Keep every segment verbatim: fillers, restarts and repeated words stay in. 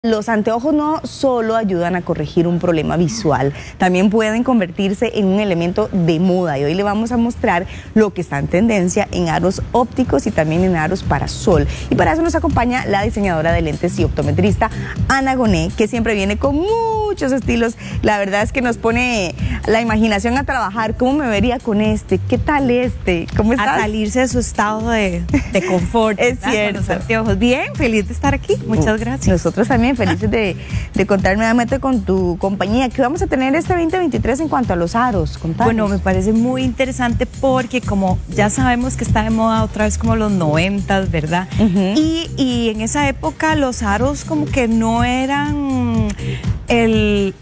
Los anteojos no solo ayudan a corregir un problema visual, también pueden convertirse en un elemento de moda y hoy le vamos a mostrar lo que está en tendencia en aros ópticos y también en aros para sol. Y para eso nos acompaña la diseñadora de lentes y optometrista Ana Goné, que siempre viene con muchos estilos. La verdad es que nos pone la imaginación a trabajar. ¿Cómo me vería con este? ¿Qué tal este? ¿Cómo estás? A salirse de su estado de, de confort. Es cierto. Con los anteojos. Bien, feliz de estar aquí. Muchas gracias. Nosotros también felices de, de contar nuevamente con tu compañía. ¿Qué vamos a tener este veinte veintitrés en cuanto a los aros? Contanos. Bueno, me parece muy interesante porque como ya sabemos que está de moda otra vez como los noventas, ¿verdad? Uh-huh. y, y en esa época los aros como que no eran el,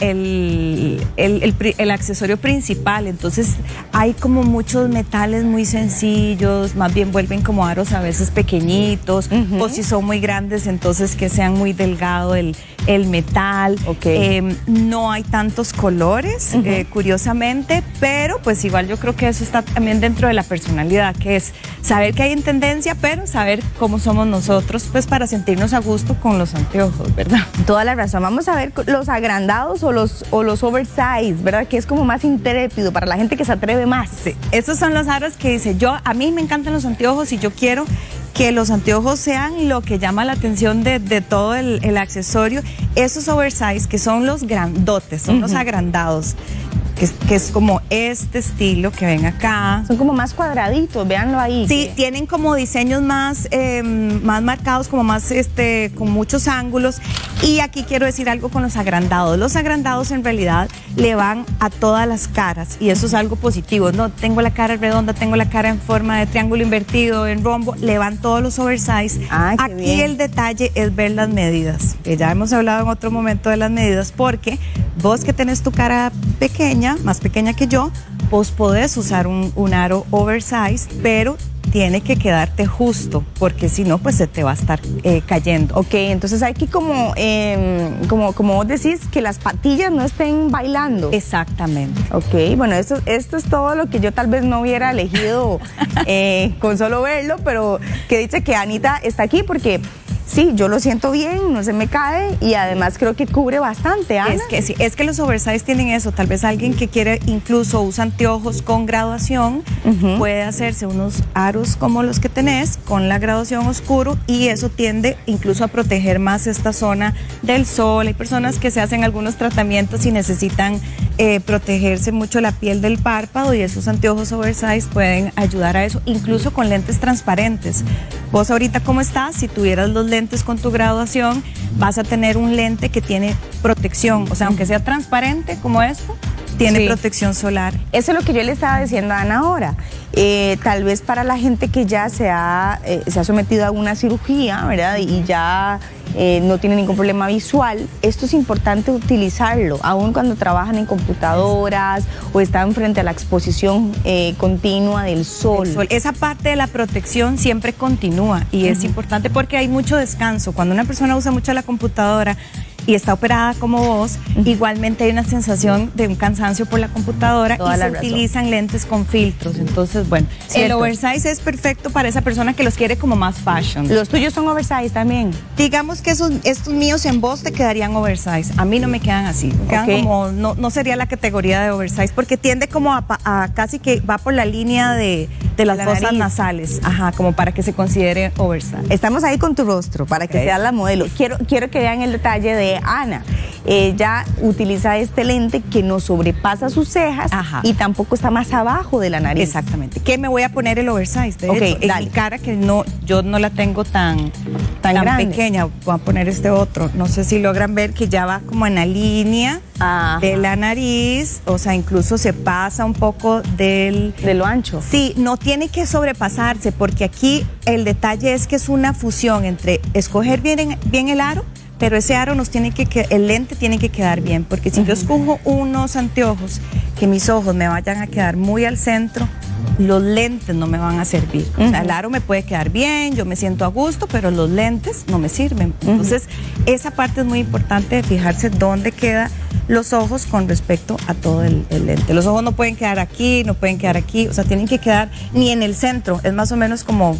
el, el, el, el accesorio principal, entonces hay como muchos metales muy sencillos, más bien vuelven como aros a veces pequeñitos, uh-huh. o si son muy grandes, entonces que sean muy delgado el, el metal. Okay. Eh, no hay tantos colores, uh-huh. eh, curiosamente, pero pues igual yo creo que eso está también dentro de la personalidad, que es saber que hay en tendencia, pero saber cómo somos nosotros, pues para sentirnos a gusto con los anteojos, ¿verdad? Toda la razón. Vamos a ver los agrandados o los, o los oversize, ¿verdad? Que es como más intrépido para la gente que se atreve más. Sí, esos son los aros que dice yo, a mí me encantan los anteojos y yo quiero que los anteojos sean lo que llama la atención de, de todo el, el accesorio. Esos oversize que son los grandotes, son uh-huh. los agrandados. Que es, que es como este estilo que ven acá. Son como más cuadraditos, véanlo ahí. Sí, que... tienen como diseños más, eh, más marcados, como más, este, con muchos ángulos. Y aquí quiero decir algo con los agrandados. Los agrandados en realidad le van a todas las caras y eso es algo positivo. No, tengo la cara redonda, tengo la cara en forma de triángulo invertido, en rombo, le van todos los oversize. Ah, qué aquí bien. El detalle es ver las medidas, que ya hemos hablado en otro momento de las medidas, porque vos que tenés tu cara pequeña, más pequeña que yo, vos podés usar un, un aro oversize, pero tiene que quedarte justo, porque si no, pues se te va a estar eh, cayendo. Ok, entonces hay que como, eh, como, como vos decís, que las patillas no estén bailando. Exactamente. Ok, bueno, esto, esto es todo lo que yo tal vez no hubiera elegido eh, con solo verlo, pero que dice que Anita está aquí porque... Sí, yo lo siento bien, no se me cae y además creo que cubre bastante, Ana. Es que sí, es que los oversize tienen eso, tal vez alguien que quiere incluso usa anteojos con graduación, uh-huh. puede hacerse unos aros como los que tenés, con la graduación oscuro y eso tiende incluso a proteger más esta zona del sol. Hay personas que se hacen algunos tratamientos y necesitan eh, protegerse mucho la piel del párpado y esos anteojos oversize pueden ayudar a eso, incluso con lentes transparentes. Vos ahorita, ¿cómo estás? Si tuvieras los lentes con tu graduación, vas a tener un lente que tiene protección, o sea, aunque sea transparente como esto, tiene sí. protección solar. Eso es lo que yo le estaba diciendo a Ana ahora. Eh, tal vez para la gente que ya se ha, eh, se ha sometido a una cirugía, ¿verdad? Y ya eh, no tiene ningún problema visual, esto es importante utilizarlo, aun cuando trabajan en computadoras o están frente a la exposición eh, continua del sol. sol. Esa parte de la protección siempre continúa y uh-huh. es importante porque hay mucho descanso. Cuando una persona usa mucho la computadora y está operada como vos, uh-huh. igualmente hay una sensación de un cansancio por la computadora. Toda y se razón. Utilizan lentes con filtros. Entonces, bueno, Cierto. El oversize es perfecto para esa persona que los quiere como más fashion. ¿Los tuyos son oversize también? Digamos que esos, estos míos en vos te quedarían oversize. A mí no me quedan así. Me quedan okay. como, no, no sería la categoría de oversize porque tiende como a, a casi que va por la línea de, de las la fosas nariz. Nasales. Ajá, como para que se considere oversize. Estamos ahí con tu rostro para que okay. sea la modelo. Quiero, quiero que vean el detalle de Ana. Ella utiliza este lente que no sobrepasa sus cejas Ajá. y tampoco está más abajo de la nariz. Exactamente. ¿Qué me voy a poner el oversize? De okay, hecho, en mi cara que no, yo no la tengo tan, tan, tan pequeña. Voy a poner este otro. No sé si logran ver que ya va como en la línea Ajá. de la nariz. O sea, incluso se pasa un poco del... De lo ancho. Sí, no tiene que sobrepasarse porque aquí el detalle es que es una fusión entre escoger bien, bien el aro, pero ese aro nos tiene que, el lente tiene que quedar bien, porque si uh-huh. yo escojo unos anteojos que mis ojos me vayan a quedar muy al centro, los lentes no me van a servir. Uh-huh. O sea, el aro me puede quedar bien, yo me siento a gusto, pero los lentes no me sirven. Uh-huh. Entonces, esa parte es muy importante de fijarse dónde quedan los ojos con respecto a todo el, el lente. Los ojos no pueden quedar aquí, no pueden quedar aquí, o sea, tienen que quedar ni en el centro, es más o menos como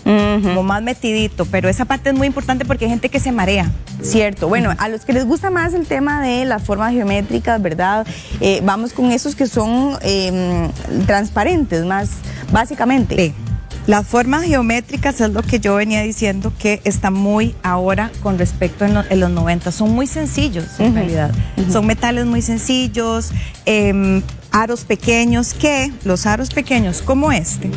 uh-huh. como más metidito, pero esa parte es muy importante porque hay gente que se marea. Cierto, bueno, a los que les gusta más el tema de las formas geométricas, ¿verdad? Eh, vamos con esos que son eh, transparentes, más básicamente. Sí. Las formas geométricas es lo que yo venía diciendo que está muy ahora con respecto en, lo, en los noventa. Son muy sencillos en uh-huh. realidad. Uh-huh. Son metales muy sencillos, eh, aros pequeños, que los aros pequeños como este,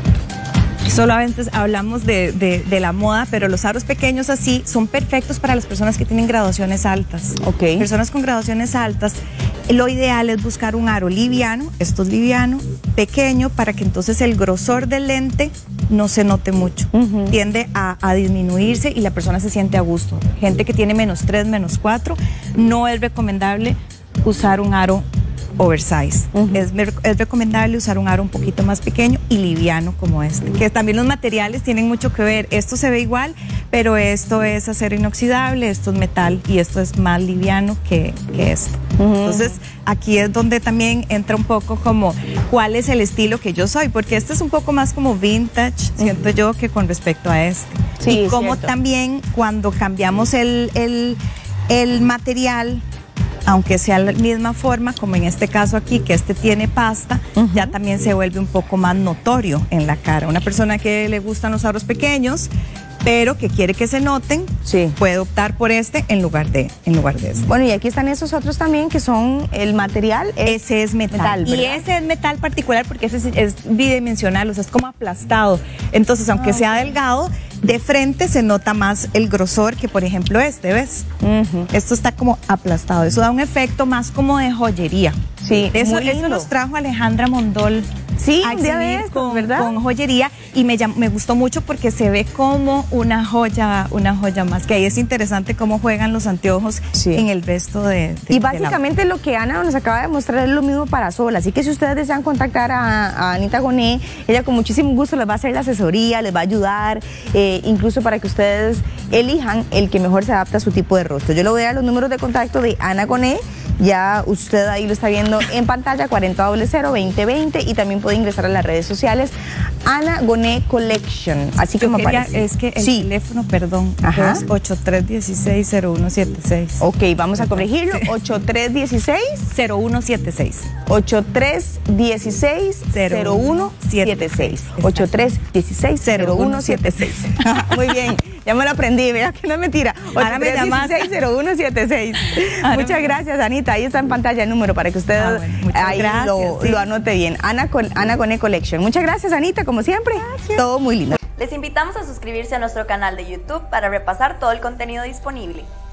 solamente hablamos de, de, de la moda, pero los aros pequeños así son perfectos para las personas que tienen graduaciones altas. Okay. Personas con graduaciones altas, lo ideal es buscar un aro liviano, esto es liviano, pequeño, para que entonces el grosor del lente no se note mucho. Uh-huh. Tiende a, a disminuirse y la persona se siente a gusto. Gente que tiene menos tres, menos cuatro, no es recomendable usar un aro oversize. Uh-huh. es, es recomendable usar un aro un poquito más pequeño y liviano como este, que también los materiales tienen mucho que ver. Esto se ve igual, pero esto es acero inoxidable, esto es metal y esto es más liviano que, que esto. Uh-huh. Entonces aquí es donde también entra un poco como cuál es el estilo que yo soy, porque este es un poco más como vintage, uh-huh. siento yo, que con respecto a este. Sí, y como cierto. También cuando cambiamos el, el, el material, aunque sea la misma forma, como en este caso aquí, que este tiene pasta, uh-huh. ya también se vuelve un poco más notorio en la cara. Una persona que le gustan los aros pequeños, pero que quiere que se noten, sí. puede optar por este en lugar de, en lugar de este. Bueno, y aquí están esos otros también que son el material. Es ese es metal. metal y ese es metal particular porque ese es, es bidimensional, o sea, es como aplastado. Entonces, aunque ah, sea okay. delgado, de frente se nota más el grosor que, por ejemplo, este, ¿ves? Uh-huh. Esto está como aplastado. Eso da un efecto más como de joyería. Sí, eso, eso nos trajo Alejandra Mondol. Sí, un día de estos, con, ¿verdad? Con joyería y me, me gustó mucho porque se ve como una joya, una joya más, que ahí es interesante cómo juegan los anteojos sí. en el resto de, de Y básicamente de la... lo que Ana nos acaba de mostrar es lo mismo para Sol, así que si ustedes desean contactar a, a Anita Goné, ella con muchísimo gusto les va a hacer la asesoría, les va a ayudar, eh, incluso para que ustedes elijan el que mejor se adapta a su tipo de rostro. Yo le voy a dar los números de contacto de Ana Goné. Ya usted ahí lo está viendo en pantalla, cuarenta cero cero veinte veinte, y también puede ingresar a las redes sociales Ana Goné Collection, así como aparece. Es que el sí. teléfono, perdón, Ajá. es ocho tres uno seis cero uno siete seis. Ok, vamos a corregirlo, sí. ocho tres uno seis cero uno siete seis. ocho tres uno seis cero uno siete seis. ocho tres uno seis cero uno siete seis. Muy bien. Ya me lo aprendí, vea que no es mentira. ocho tres uno seis cero uno siete seis. Muchas gracias, Anita. Ahí está en pantalla el número para que usted ah, bueno, ahí gracias, lo, sí. lo anote bien. Ana, Ana Goné Collection. Muchas gracias, Anita, como siempre. Gracias. Todo muy lindo. Les invitamos a suscribirse a nuestro canal de YouTube para repasar todo el contenido disponible.